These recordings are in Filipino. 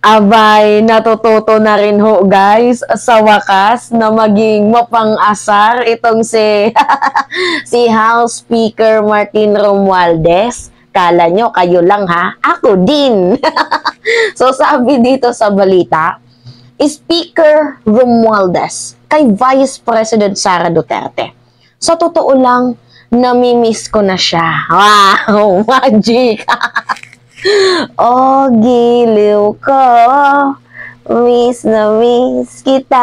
Abay, natututo na rin ho guys sa wakas na maging mapang-asar itong si si House Speaker Martin Romualdez. Kala nyo, kayo lang ha? Ako din! So sabi dito sa balita, Speaker Romualdez kay Vice President Sara Duterte. Sa totoo lang, namimiss ko na siya. Wow! Magic! Oh, giliw ko, miss na miss kita.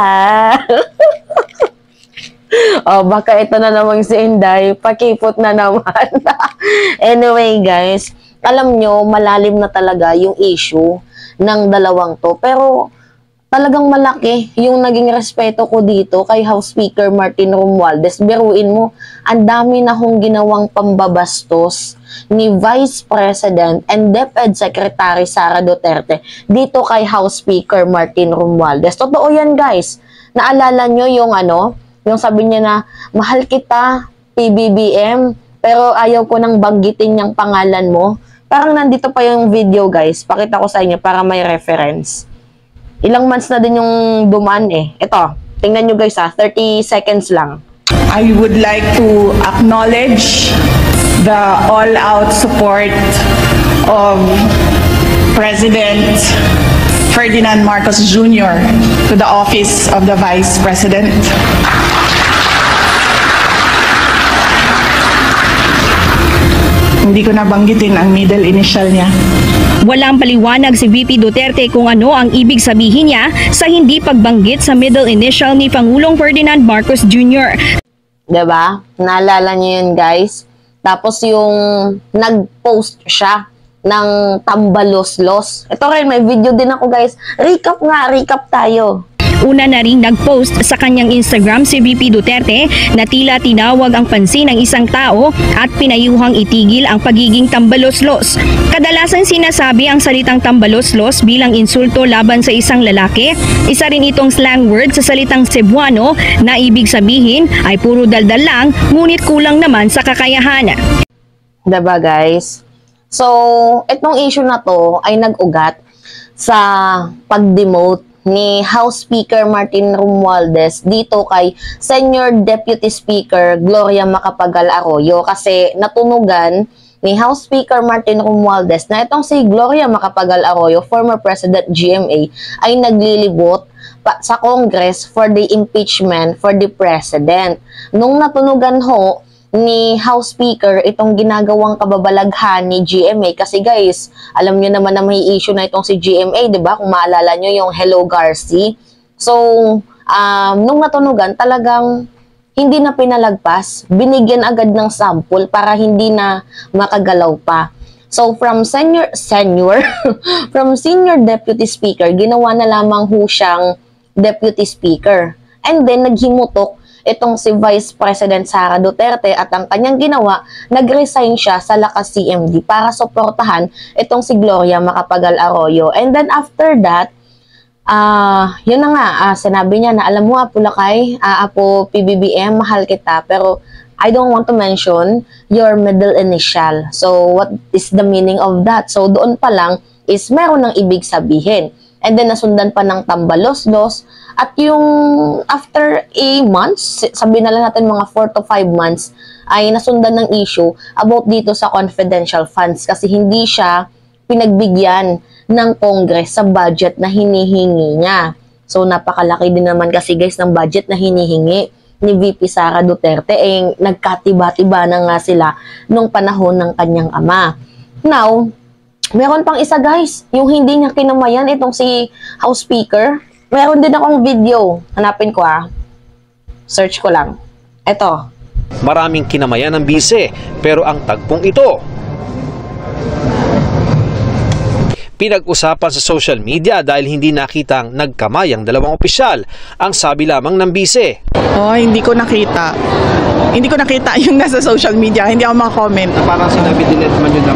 Oh, baka ito na namang si Inday, pakipot na naman. Anyway guys, alam nyo, malalim na talaga yung issue ng dalawang to. Pero talagang malaki yung naging respeto ko dito kay House Speaker Martin Romualdez. Biruin mo, ang dami na hong ginawang pambabastos ni Vice President and DepEd Secretary Sara Duterte dito kay House Speaker Martin Romualdez. Totoo yan guys. Naalala nyo yung yung sabi niya na, mahal kita, PBBM, pero ayaw ko nang banggitin yung pangalan mo. Parang nandito pa yung video guys. Pakita ko sa inyo para may reference. Ilang months na din yung dumaan eh. Ito, tingnan nyo guys 30 seconds lang. I would like to acknowledge the all-out support of President Ferdinand Marcos Jr. to the office of the Vice President. Hindi ko nabanggitin ang middle initial niya. Walang paliwanag si VP Duterte kung ano ang ibig sabihin niya sa hindi pagbanggit sa middle initial ni Pangulong Ferdinand Marcos Jr. Diba? Naalala niyo yun guys? Tapos yung nag-post siya ng tambaloslos. Ito rin, may video din ako guys. Recap tayo. Una na ring nag-post sa kanyang Instagram si VP Duterte na tila tinawag ang pansin ng isang tao at pinayuhang itigil ang pagiging tambaloslos. Kadalasan sinasabi ang salitang tambaloslos bilang insulto laban sa isang lalaki. Isa rin itong slang word sa salitang Cebuano na ibig sabihin ay puro daldal lang ngunit kulang naman sa kakayahan. Diba guys? So, itong issue na to ay nag-ugat sa pag-demote ni House Speaker Martin Romualdez dito kay Senior Deputy Speaker Gloria Macapagal Arroyo kasi natunugan ni House Speaker Martin Romualdez na itong si Gloria Macapagal Arroyo, former President GMA, ay naglilibot sa Congress for the impeachment for the President. Nung natunugan ho ni House Speaker itong ginagawang kababalaghan ni GMA kasi guys, alam nyo naman na may issue na itong si GMA, di ba? Kung maalala nyo yung Hello Garci. So, nung natunugan, talagang hindi na pinalagpas, binigyan agad ng sample para hindi na makagalaw pa. So, from senior Deputy Speaker, ginawa na lamang ho siyang Deputy Speaker. And then, naghimutok itong si Vice President Sara Duterte at ang kanyang ginawa, nag-resign siya sa Lakas CMD para suportahan itong si Gloria Macapagal Arroyo. And then after that, yun na nga, sinabi niya na alam mo Apulakay, Apo PBBM, mahal kita, pero I don't want to mention your middle initial. So what is the meaning of that? So doon pa lang is meron ng ibig sabihin. And then nasundan pa ng tambaloslos. At yung after a months, sabihin na lang natin mga 4 to 5 months, ay nasundan ng issue about dito sa confidential funds kasi hindi siya pinagbigyan ng Congress sa budget na hinihingi niya. So napakalaki din naman kasi guys ng budget na hinihingi ni VP Sara Duterte. Nagkatiba-tiba na nga sila nung panahon ng kanyang ama. Now, meron pang isa guys, yung hindi niya kinamayan itong si House Speaker. Meron din akong video. Hanapin ko Search ko lang. Ito. Maraming kinamayan ng bise, pero ang tagpong ito pinag-usapan sa social media dahil hindi nakitang nagkamay ang dalawang opisyal. Ang sabi lamang ng bise. Oh, hindi ko nakita. Hindi ko nakita yung nasa social media. Hindi ako makakomment. Parang sinabi delete man yun lang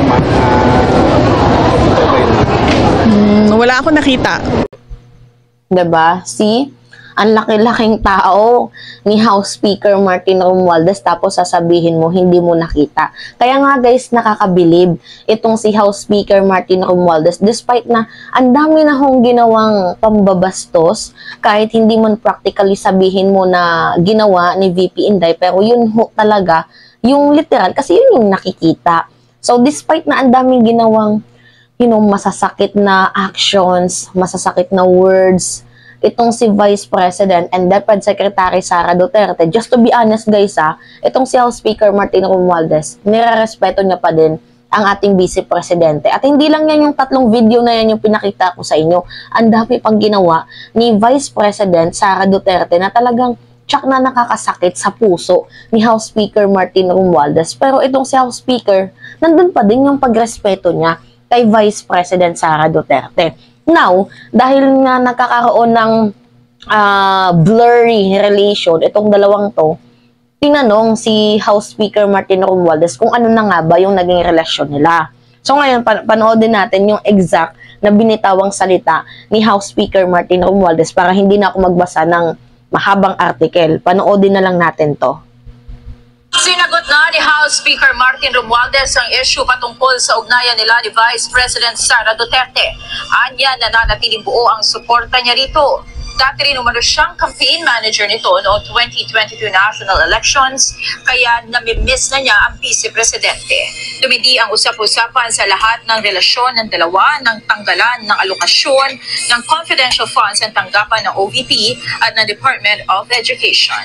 wala ako nakita. Diba? See? Ang laki-laking tao ni House Speaker Martin Romualdez tapos sasabihin mo hindi mo nakita. Kaya nga guys, nakakabilib itong si House Speaker Martin Romualdez despite na ang dami na hong ginawang pambabastos kahit hindi man practically sabihin mo na ginawa ni VP Inday, pero yun ho talaga yung literal kasi yun yung nakikita. So despite na ang daming ginawang masasakit na actions, masasakit na words, itong si Vice President and Deputy Secretary Sara Duterte, just to be honest guys itong si House Speaker Martin Romualdez, nirerespeto niya pa din ang ating Vice Presidente. At hindi lang yan yung tatlong video na yan yung pinakita ko sa inyo. Ang dami pang ginawa ni Vice President Sara Duterte na talagang tsak na nakakasakit sa puso ni House Speaker Martin Romualdez. Pero itong si House Speaker, nandun pa din yung pagrespeto niya kay Vice President Sara Duterte. Now, dahil nga nakakaroon ng blurry relation, itong dalawang to, tinanong si House Speaker Martin Romualdez kung ano na nga ba yung naging relasyon nila. So ngayon, panoodin natin yung exact na binitawang salita ni House Speaker Martin Romualdez para hindi na ako magbasa ng mahabang article. Panoodin na lang natin to. Sinagot na ni House Speaker Martin Romualdez ang issue patungkol sa ugnayan nila ni Vice President Sara Duterte. Anya, nananatiling buo ang suporta niya rito. Dati rin umano siyang campaign manager nito noong 2022 national elections, kaya namimiss na niya ang Vice Presidente. Dumidi ang usap-usapan sa lahat ng relasyon ng dalawa ng tanggalan ng alokasyon ng confidential funds ang tanggapan ng OVP at ng Department of Education.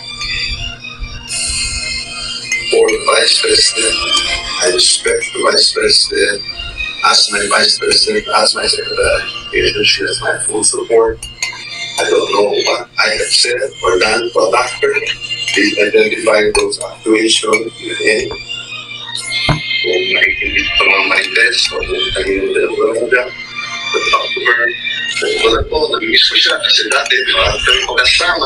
For the Vice President, I respect the Vice President as my Vice President, as my Secretary. She has my full support. I don't know what I have said or done to attack her. Please identify those actuations with any. Kung nakikinig sa mga marites o kung kanino na talk to her. Wala po, nag-miss ko siya kasi dati, di ba? Kami pagkasama.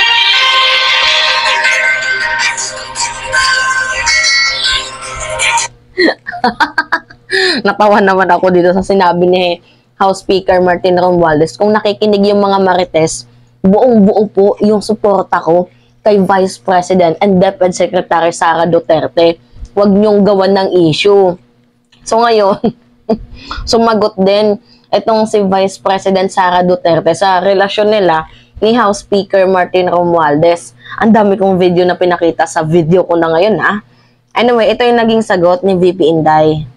Natawa naman ako dito sa sinabi ni House Speaker Martin Romualdez. Kung nakikinig yung mga marites, buong-buo po yung suporta ko kay Vice President and Deputy Secretary Sara Duterte. Huwag niyong gawan ng issue. So ngayon, sumagot din itong si Vice President Sara Duterte sa relasyon nila ni House Speaker Martin Romualdez. Ang dami kong video na pinakita sa video ko na ngayon Anyway, ito yung naging sagot ni VP Inday.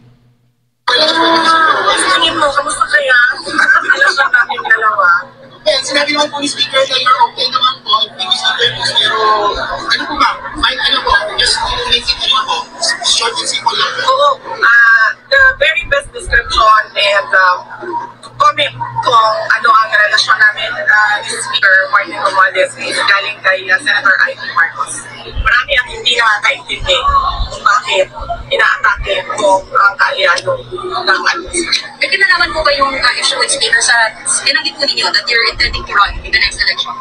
Tingin mo, kamusta kaya? Alam ba namin dalawa? Well, sinabi naman po ni Speaker na you're okay naman po. Hindi Speaker, pero ano po ba? Ano po? Just to make it short and simple lang. Oo. The very best description and comment kung ano ang relasyon namin ni Speaker Martin Romualdez is galing kay Senator Ivy Marcos. Marami ang hindi nakakaintindi kung bakit inaatake kung ang kaalyado ng administration. May kinalaman po ba yung issue with Speaker sa tinanggit po ninyo that you're intending to run in the next election?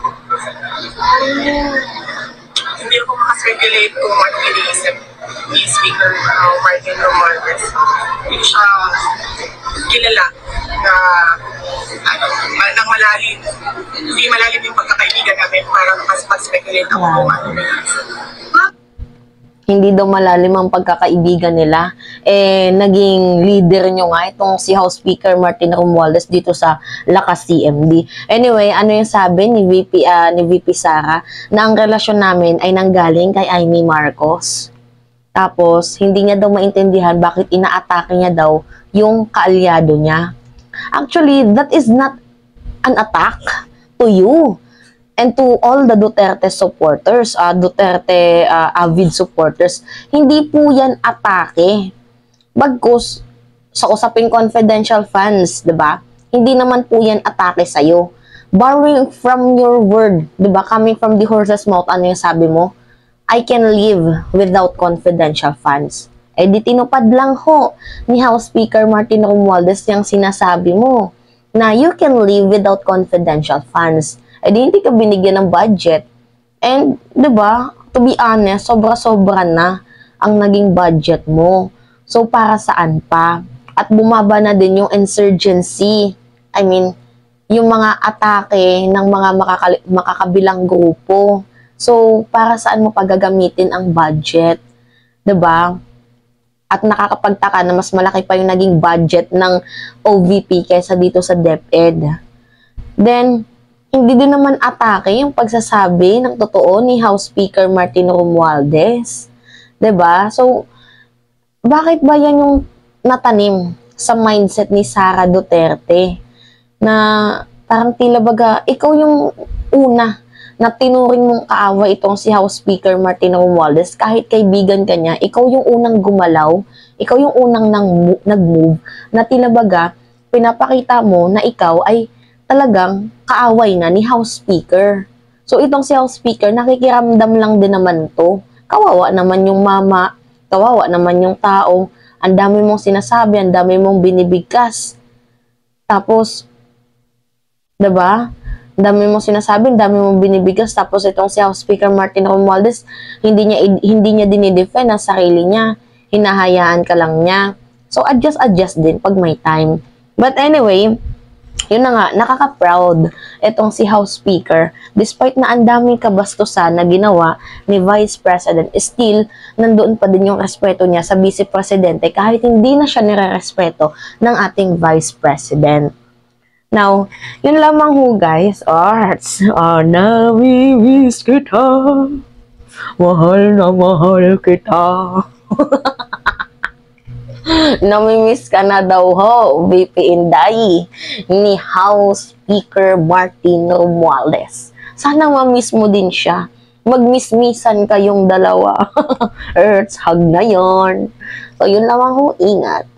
Hindi ako makaspekulate kung ano iniisip ni Speaker Martin Romualdez. Hindi siya kilala na nang malalim. Hindi malalim yung pagkakaibigan namin para mag-speculate ako kung ano iniisip. Hindi daw malalim ang pagkakaibigan nila. Naging leader nyo nga itong si House Speaker Martin Romualdez dito sa Lakas CMD. Anyway, ano yung sabi ni VP Sara? Na ang relasyon namin ay nanggaling kay Amy Marcos. Tapos, hindi niya daw maintindihan bakit inaatake niya daw yung kaalyado niya. Actually, that is not an attack to you. And to all the Duterte supporters, Duterte avid supporters, hindi po yan atake. Bagkus, sa usaping confidential funds, diba? Hindi naman po yan atake sa'yo. Borrowing from your word, diba? Coming from the horse's mouth, ano yung sabi mo? I can live without confidential funds. Di tinupad lang ho ni House Speaker Martin Romualdez yung sinasabi mo na you can live without confidential funds. Di hindi ka binigyan ng budget. And, diba, to be honest, sobra-sobra na ang naging budget mo. So, para saan pa? At bumaba na din yung insurgency. I mean, yung mga atake ng mga makakabilang grupo. So, para saan mo pagagamitin ang budget? 'Di ba? At nakakapagtaka na mas malaki pa yung naging budget ng OVP kaysa dito sa DepEd. Then, hindi din naman atake yung pagsasabi ng totoo ni House Speaker Martin Romualdez. 'Di ba? So, bakit ba yan yung natanim sa mindset ni Sara Duterte? Na parang tila baga, ikaw yung una na tinuring mong kaaway itong si House Speaker Martin Romualdez. Kahit kaibigan ka niya, ikaw yung unang gumalaw, ikaw yung unang nag-move, na tila baga, pinapakita mo na ikaw ay talagang kaaway na ni House Speaker. So itong si House Speaker, nakikiramdam lang din naman to. Kawawa naman yung mama, kawawa naman yung tao, ang dami mong sinasabi, ang dami mong binibigkas. Tapos, diba? Ang dami mong sinasabi, ang dami mong binibigkas. Tapos itong si House Speaker Martin Romualdez, hindi niya dinidefend ang sarili niya. Hinahayaan ka lang niya. So, adjust din pag may time. But anyway, yun na nga, nakaka-proud itong si House Speaker. Despite na ang daming kabastusan na ginawa ni Vice President, still, nandoon pa din yung respeto niya sa Vice Presidente kahit hindi na siya nire-respeto ng ating Vice President. Now, yun lamang ho guys. Arts, namimiss kita. Mahal na mahal kita. Namimiss ka na daw ho, VP Inday, ni House Speaker Martin Romualdez. Sana ma-miss mo din siya. Mag-miss-missan kayong dalawa. Earth's hug na yon. So, yun lamang ho, ingat.